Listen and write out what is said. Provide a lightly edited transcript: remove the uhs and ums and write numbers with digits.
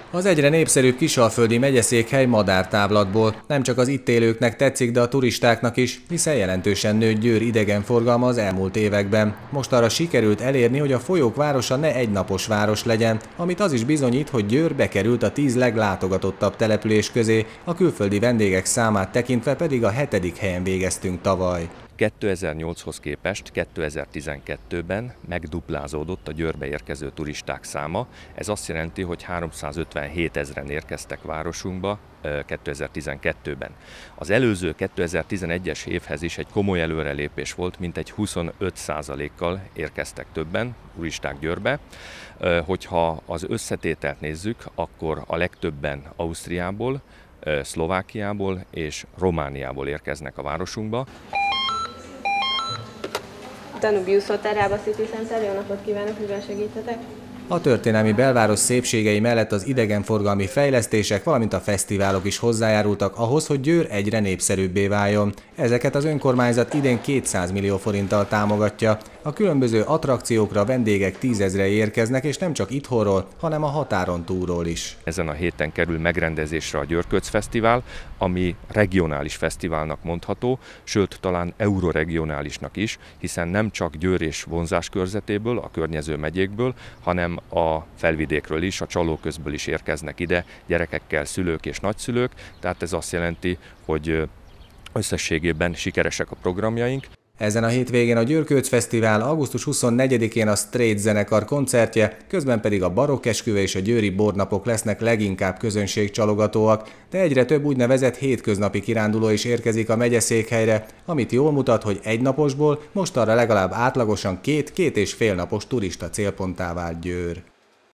Az egyre népszerűbb Kisalföldi megyeszékhely madártávlatból nem csak az itt élőknek tetszik, de a turistáknak is, hiszen jelentősen nőtt Győr idegenforgalma az elmúlt években. Most arra sikerült elérni, hogy a folyók városa ne egynapos város legyen, amit az is bizonyít, hogy Győr bekerült a 10 leglátogatottabb település közé, a külföldi vendégek számát tekintve pedig a 7. helyen végeztünk tavaly. 2008-hoz képest 2012-ben megduplázódott a Győrbe érkező turisták száma. Ez azt jelenti, hogy 357 000-en érkeztek városunkba 2012-ben. Az előző 2011-es évhez is egy komoly előrelépés volt, mintegy 25%-kal érkeztek többen turisták Győrbe. Hogyha az összetételt nézzük, akkor a legtöbben Ausztriából, Szlovákiából és Romániából érkeznek a városunkba. Danubius Hotel Rába City Center, jó napot kívánok, mivel segíthetek? A történelmi belváros szépségei mellett az idegenforgalmi fejlesztések, valamint a fesztiválok is hozzájárultak ahhoz, hogy Győr egyre népszerűbbé váljon. Ezeket az önkormányzat idén 200 millió forinttal támogatja. A különböző attrakciókra vendégek 10 000-re érkeznek, és nem csak itthonról, hanem a határon túlról is. Ezen a héten kerül megrendezésre a Győrköc Fesztivál, ami regionális fesztiválnak mondható, sőt talán euroregionálisnak is, hiszen nem csak Győr és vonzás körzetéből, a környező megyékből, hanem a felvidékről is, a Csalóközből is érkeznek ide gyerekekkel szülők és nagyszülők, tehát ez azt jelenti, hogy összességében sikeresek a programjaink. Ezen a hétvégén a Győrköc Fesztivál, augusztus 24-én a Straight zenekar koncertje, közben pedig a barokkesküve és a győri bornapok lesznek leginkább közönségcsalogatóak, de egyre több úgynevezett hétköznapi kiránduló is érkezik a megyeszékhelyre, amit jól mutat, hogy egynaposból mostanra legalább átlagosan 2-2,5 napos turista célponttá vált Győr.